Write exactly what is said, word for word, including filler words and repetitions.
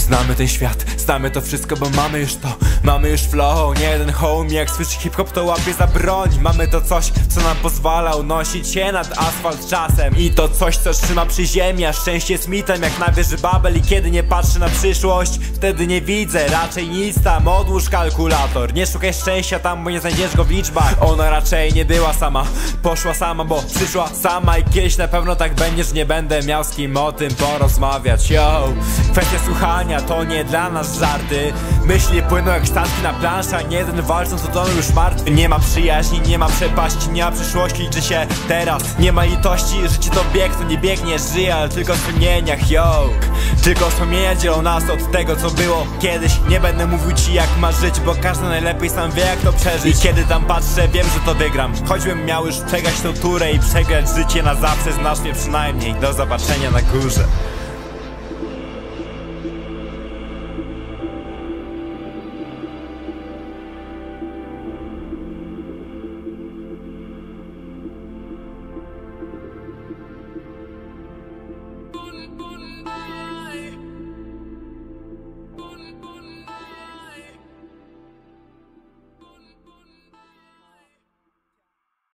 Znamy ten świat, znamy to wszystko, bo mamy już to. Mamy już flow, nie jeden homie. Jak słyszy hip-hop, to łapie za broń. Mamy to coś, co nam pozwala unosić się nad asfalt czasem. I to coś, co trzyma przy ziemi, a szczęście jest mitem jak na wieży Babel. I kiedy nie patrzę na przyszłość, wtedy nie widzę raczej nic tam. Odłóż kalkulator, nie szukaj szczęścia tam, bo nie znajdziesz go w liczbach. Ona raczej nie była sama, poszła sama, bo przyszła sama. I kiedyś na pewno tak będzie, że nie będę miał z kim o tym porozmawiać. Yo, kwestia słuchania to nie dla nas żarty. Myśli płyną jak stanki na planszy, a nie jeden walcząc to on już martwy. Nie ma przyjaźni, nie ma przepaści, nie ma przyszłości, liczy się teraz. Nie ma litości, życie to bieg, to nie biegnie, żyje, ale tylko w wspomnieniach. Yo, tylko wspomnienia dzielą nas od tego, co było kiedyś. Nie będę mówił ci jak masz żyć, bo każdy najlepiej sam wie jak to przeżyć. I kiedy tam patrzę, wiem, że to wygram. Choćbym miał już przegrać tą turę i przegrać życie na zawsze, znasz mnie przynajmniej. Do zobaczenia na górze.